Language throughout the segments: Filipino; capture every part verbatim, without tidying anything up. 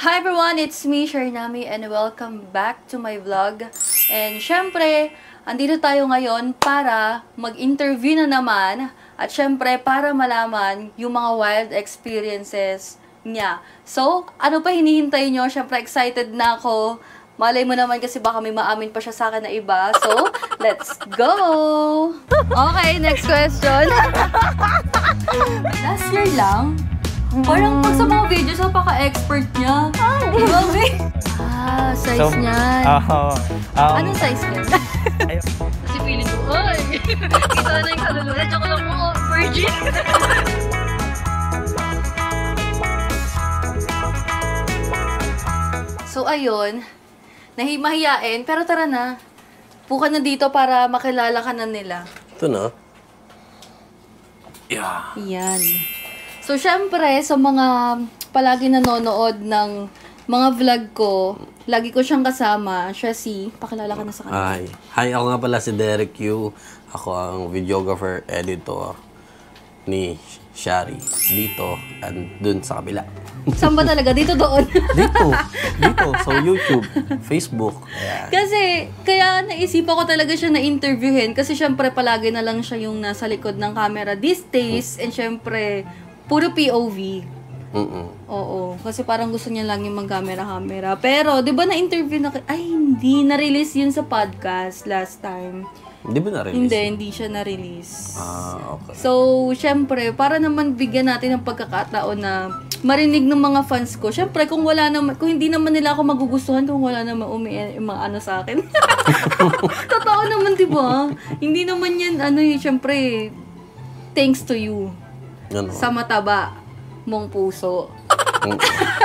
Hi everyone, it's me, Sharnami, and welcome back to my vlog. And syempre, andito tayo ngayon para mag-interview na naman at syempre para malaman yung mga wild experiences niya. So, ano pa hinihintay nyo? Syempre, excited na ako. Malay mo naman kasi baka may maamin pa siya sa akin na iba. So, let's go! Okay, next question. Last year lang, parang pag sa mga videos, napaka-expert niya. Grabe! Ah, size So, niyan. Oo. Um, Anong size niyan? Kasi feeling ko, ay! Kita na yung kaluluwa. Diyan ko lang po, virgin! So, ayun. Nahimahiyain. Pero tara na. Puka na dito para makilala ka na nila. Ito na. yeah. Yan. So, syempre, sa mga palagi nanonood ng mga vlog ko, lagi ko siyang kasama. Siya si, pakilala ka na sa kanya. Hi. Hi, ako nga pala si Derek Yu. Ako ang videographer, editor ni Shari. Dito, and dun sa kabila. Saan ba talaga? Dito doon? Dito. Dito. So, YouTube, Facebook. Ayan. Kasi, kaya naisipan ko talaga siya na-interviewin. Kasi syempre, palagi na lang siya yung nasa likod ng camera these days. And syempre, puro P O V. Mm-mm. Oo. Kasi parang gusto niya lang yung mag-camera-camera. Pero, di ba na-interview na... Ay, hindi. Na-release yun sa podcast last time. Hindi ba na-release? Hindi, hindi siya na-release. Ah, okay. So, syempre, para naman bigyan natin ng pagkakataon na marinig ng mga fans ko. Syempre, kung wala naman, kung hindi naman nila ako magugustuhan, kung wala naman umi mga ano sa akin. Totoo naman, di ba? Hindi naman yan, ano yun, syempre, thanks to you. Ano? Sa mataba mong puso. Mm.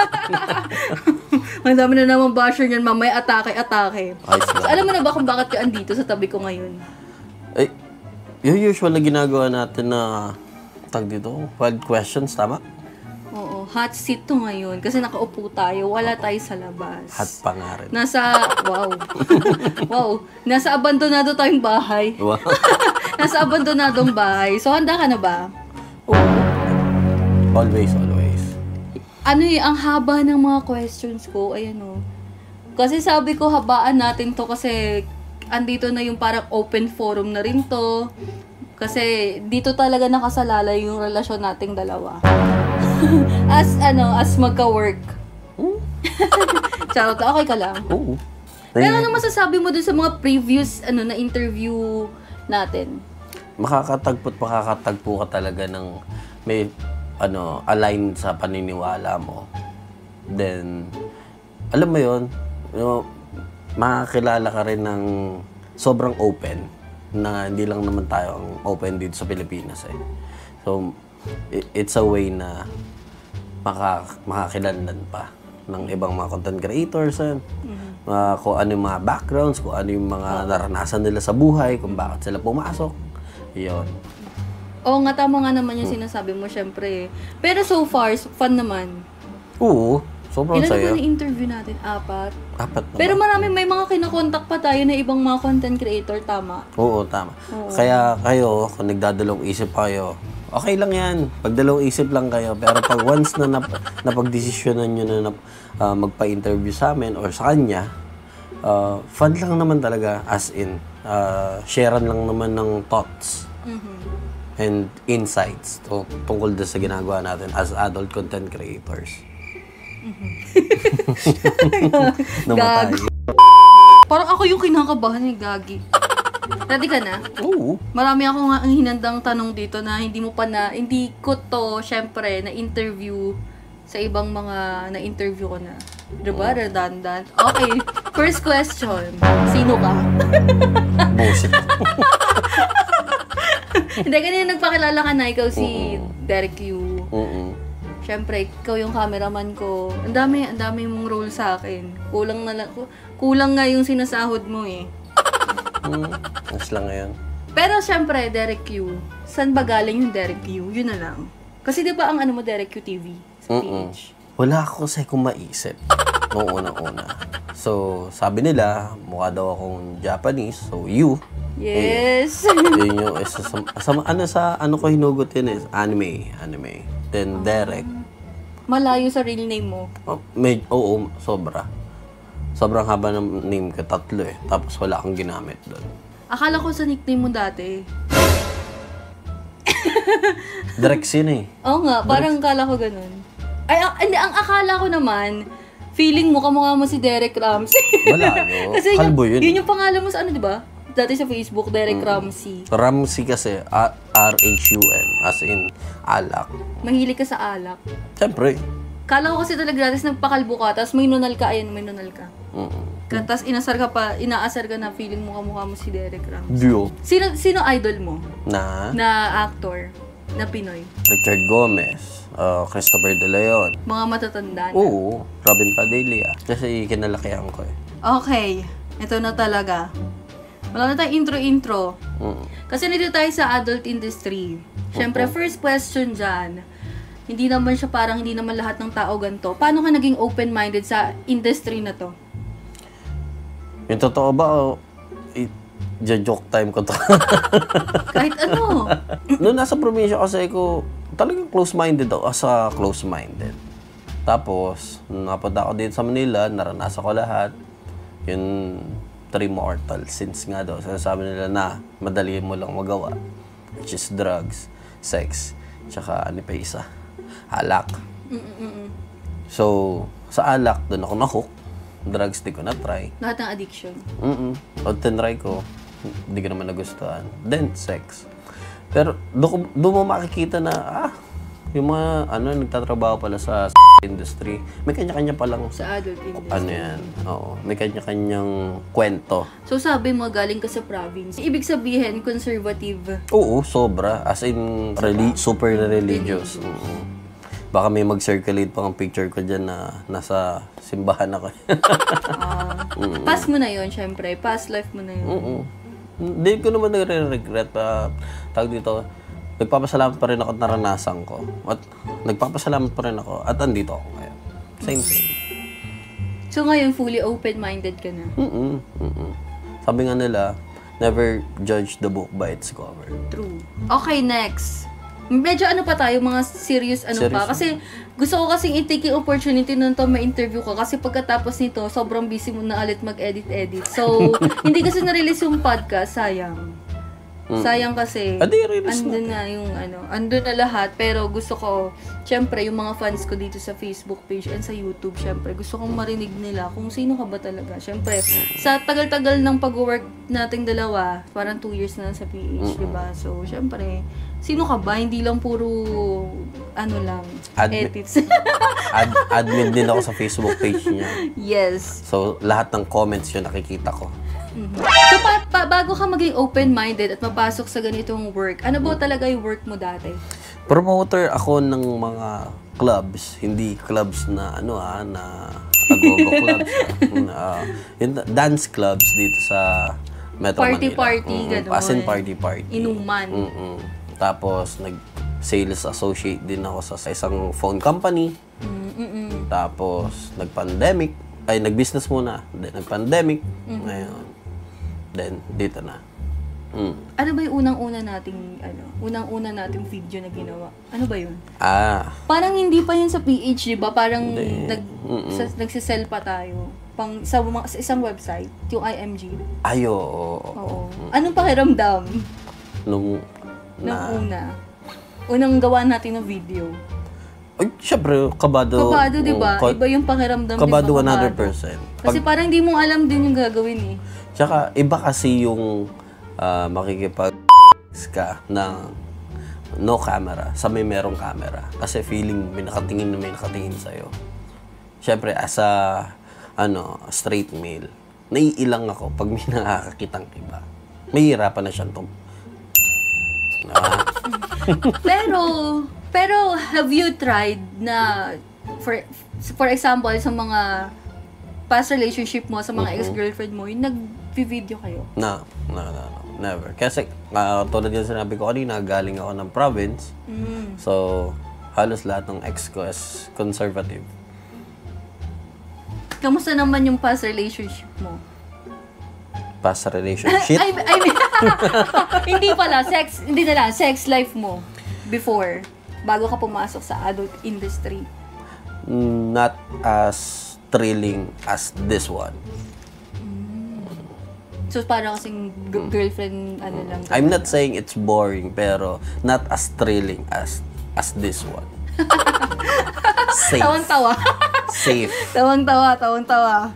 Ang dami na naman basher niyan, mamay atake-atake. Ayos lang. So, alam mo na ba kung bakit ka andito sa tabi ko ngayon? Ay, yung usual na ginagawa natin na tag dito, wild questions, tama? Oo, hot seat to ngayon kasi nakaupo tayo, wala tayo sa labas. Hot pa nga rin. Nasa, wow. Wow, nasa abandonado tayong bahay. Wow. Nasa abandonadong bahay. So, handa ka na ba? Always, always. Ano eh, ang haba ng mga questions ko, ayan o. Kasi sabi ko, habaan natin to kasi andito na yung parang open forum na rin to. Kasi dito talaga nakasalalay yung relasyon nating dalawa. as ano, as magka-work. Charot, okay ka lang. Oo. Pero ano masasabi mo dun sa mga previous ano na interview natin? Makakatagpo't makakatagpo ka talaga ng may ano, align sa paniniwala mo. Then, alam mo yun, you know, makakilala ka rin ng sobrang open na hindi lang naman tayo ang open dito sa Pilipinas eh. So, it's a way na maka, makakilanlan pa ng ibang mga content creators, eh. Mm-hmm. uh, kung ano yung mga backgrounds, kung ano yung mga naranasan nila sa buhay, kung bakit sila pumasok. Yun. Oo nga, tama nga naman yung sinasabi mo, syempre. Pero so far, so fun naman. Oo, sobrang Ilan saya. na ba na-interview natin? Apat. Apat na Pero ba? marami, may mga kinakontak pa tayo na ibang mga content creator, tama? Oo, tama. Oo. Kaya kayo, kung nagdadalawang isip kayo, okay lang yan. Pagdalawang isip lang kayo. Pero pag once na nap napagdesisyonan nyo na nap, uh, magpa-interview sa amin or sa kanya, uh, fun lang naman talaga, as in, uh, sharean lang naman ng thoughts. Mm-hmm. And insights to, tungkol doon sa ginagawa natin as adult content creators. Namatay. Gag. Parang ako yung kinakabahan ni Gagi. Ready ka na? Oo. Marami ako nga ang hinandang tanong dito na hindi mo pa na, hindi ko to, syempre, na-interview sa ibang mga na-interview ko na. Diba? Redundant. Okay. First question. Sino ka? Bullshit. Hindi, kanina nagpakilala ka na, ikaw si Derek Yu. Oo. Siyempre, ikaw yung cameraman ko. Ang dami, ang dami mong role sa akin. Kulang na lang, kulang nga yung sinasahod mo eh. Hmm. Mas lang ngayon. Pero siyempre, Derek Yu, saan ba galing yung Derek Yu? Yun na lang. Kasi di ba ang ano mo, Derek Yu T V sa Mm-mm. page? Wala ako kasi kung maisip. Noong unang-una. So, sabi nila, mukha daw akong Japanese. So, you. Yes. Yun yung isa sa, sa, ano sa ano ko hinugot yun is anime, anime. Then Derek. malayo sa real name mo. Oh, may, oo, sobra. Sobrang haba ng name ko, tatlo eh. Tapos wala kang ginamit doon. Akala ko sa nickname mo dati. Direct yun eh. Oo nga, parang akala ko ganun. Ay, ang, hindi, ang akala ko naman, feeling mo, kamukha mo si Derek Ramsey. Wala yun. Kasi Kalbo yun, yun. yun yung pangalan mo sa ano, di ba? Dati sa Facebook, Derek mm. Ramsey. Ramsey kasi, R H U M, as in, alak. Mahilig ka sa alak. Siyempre. Kala ko kasi talaga dati nagpakalbo ka, tapos may nunal ka, ayun, may nunal ka. Mm. Tapos inasar ka pa, inaasar ka na feeling mo kamukha mo si Derek Ramsey. Dio. Sino, sino idol mo? Na? Na actor, na Pinoy? Richard Gomez, uh, Christopher De Leon. Mga matatanda na. Oo, Robin Padilla. Kasi kinalakihan ko eh. Okay, ito na talaga. Wala na tayong intro-intro. Mm. Kasi nandito tayo sa adult industry. Siyempre, Uh-huh. first question dyan, hindi naman siya parang hindi naman lahat ng tao ganito. Paano ka naging open-minded sa industry na to? Yung totoo ba o i- joke time ko to? Kahit ano. Noong nasa probinsya kasi ako, talagang close-minded ako. Asa close-minded. Tapos, nung napunta ako dito sa Manila, naranasan ko lahat. Yung three mortal sins nga daw. Sinasabi nila na madali mo lang magawa. Which is drugs, sex, tsaka ano pa isa? Alak. Mm-mm-mm. So, sa alak, doon ako na-hook. Drugs, di ko na-try. Lahat ng addiction. Mm-mm. O tinry ko, hindi ko naman nagustuhan. Then, sex. Pero, doon mo makikita na, ah, yung mga, ano, nagtatrabaho pala sa industry, may kanya-kanya palang, Sa adult industry. ano yan, oo, may kanya-kanyang kwento. So sabi mo, galing ka sa province. Ibig sabihin, conservative. Oo, sobra. As in, reli- super religious. Mm-mm. Baka may mag-circulate pang picture ko dyan na nasa simbahan ako. uh, pass mo na yun, syempre. Past life mo na yun. Oo. Hindi ko naman nare-regret. Uh, tawag dito, nagpapasalamat pa rin ako at naranasan ko. At nagpapasalamat pa rin ako at andito ako ngayon. Same thing. So ngayon, fully open-minded ka na? Mm-mm. Mm-mm. Sabi nga nila, never judge the book by its cover. True. Okay, next. Medyo ano pa tayo, mga serious ano Serious pa. Kasi gusto ko kasing i-take yung opportunity nun to ma-interview ko. Kasi pagkatapos nito, sobrang busy mo na ulit mag-edit-edit. So, hindi kasi na-release yung podcast, sayang. Mm. Sayang kasi, Adi, release andun na yung ano, andun na lahat. Pero gusto ko, syempre, yung mga fans ko dito sa Facebook page and sa YouTube, syempre, gusto kong marinig nila kung sino ka ba talaga. Syempre, sa tagal-tagal ng pag-work nating dalawa, parang two years na sa P H, mm-hmm. diba? So, syempre, sino ka ba? Hindi lang puro, ano lang, Admi- edits. Ad- admin din ako sa Facebook page niya. Yes. So, lahat ng comments yun nakikita ko. Mm-hmm. So, pa- pa- bago ka maging open-minded at mapasok sa ganitong work, ano ba talaga yung work mo dati? Promoter ako ng mga clubs, hindi clubs na ano ah, na agogo clubs. Ah. Uh, yung dance clubs dito sa Metro party, Manila. Party, Mm-hmm. gano'n. As in party-party. Inuman. Mm-mm. Tapos, nag-sales associate din ako sa, sa isang phone company. Mm-mm. Tapos, nag-pandemic. Ay, nag-business muna. Then, nag-pandemic. Mm-hmm. Ngayon. Then, dito na. Mm. Ano ba yung unang-una nating, ano, unang-una nating video na ginawa? Ano ba yun? Ah. Parang hindi pa yun sa P H, di ba? Parang Hindi. nag, sa, nagsisell pa tayo. Pang, sa, mga- sa isang website, yung I M G. Ayo. Oo. Anong pakiramdam Nung, nung na, una? Unang gawa natin ng video. ay, syempre, kabado. Kabado, di ba? oh, ka- Iba yung pakiramdam. kabado di ba, one hundred percent. Kasi parang di mo alam din yung gagawin eh. Tsaka, iba kasi yung uh, makikipag ka na no camera, sa may merong camera. Kasi feeling may nakatingin na may nakatingin sa'yo. Syempre, as a ano, straight male, naiilang ako pag may nakakakitang iba. May hirapan na siyang tum... Ah. Pero, pero have you tried na, for for example, sa mga past relationship mo, sa mga Mm-hmm. ex-girlfriend mo, yung nag-video kayo? No, no, no, no, never. Kasi, uh, tulad yung sinabi ko kanina, galing ako ng province. Mm. So, halos lahat ng ex ko is conservative. Kamusta naman yung past relationship mo? Past relationship? I, I mean, hindi pala, sex, hindi na lang, sex life mo before, bago ka pumasok sa adult industry. not as thrilling as this one. So, parang kasing g- girlfriend, ano lang. I'm not saying it's boring, pero not as thrilling as as this one. Safe. Tawang-tawa. Safe. Tawang-tawa, tawang-tawa.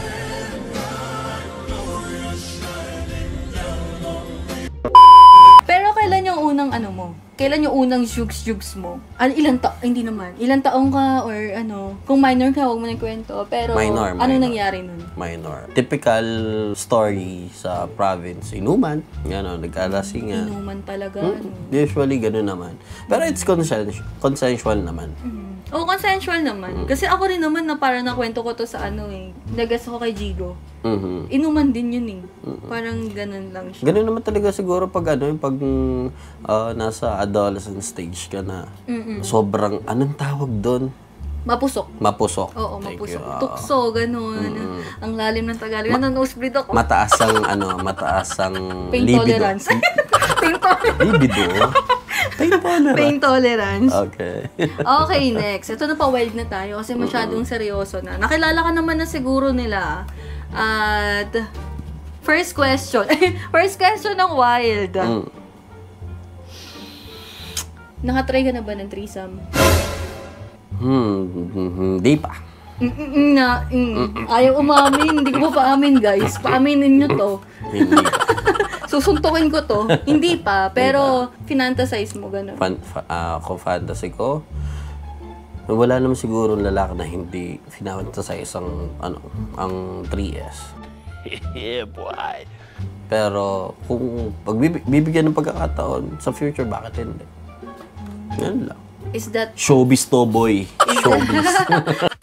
Pero kailan yung unang ano mo? Kailan yung unang jugs-jugs mo? Ano, ilang ta... Hindi naman. Ilang taong ka or ano? Kung minor ka, huwag mo nang kwento. Pero Minor, ano minor. nangyari nun? Minor. Typical story sa province. Inuman. Gano'n, nagkalasingan. Inuman talaga. Hmm, Ano? Usually, gano'n naman. Pero it's consensual, consensual naman. Oo, consensual naman. Kasi ako rin naman na parang nakwento ko to sa ano eh. Nagas ako kay Jigo. Mhm. Inuman din yun eh. Parang ganun lang siya. Ganun naman talaga siguro pag ano, yung pag ah, nasa adolescent stage ka na. Sobrang, anong tawag doon? Mapusok. Mapusok. Oo, Thank mapusok. you. Ah, Tukso, ganun. Ang lalim ng Tagalog. Ano, nosebleed ako. mataas ang, ano, mataas ang Pain libido. tolerance. Pain tolerance. Libido? Pain tolerance. Pain tolerance. Okay. Okay, next. Ito na pa wild na tayo kasi masyadong seryoso na. Nakilala ka naman na siguro nila. At first question. First question ng wild. Mm. Nakatry ka na ba ng threesome? Hmm, hindi pa. Mm-mm na, mm. Ayaw umamin. Hindi ko pa paamin, guys. Paaminin nyo to. Hindi pa. Susuntukin ko to. Hindi pa. Pero, finantasize mo, gano'n. Fan, fa, ah, ako fantasy ko, wala naman siguro lalaki na hindi finantasize ang, ano, ang three S. Yeah, boy. Pero, kung pag bibigyan ng pagkakataon, sa future, bakit hindi? Yan lang. Is that Showbiz to, boy. Showbiz.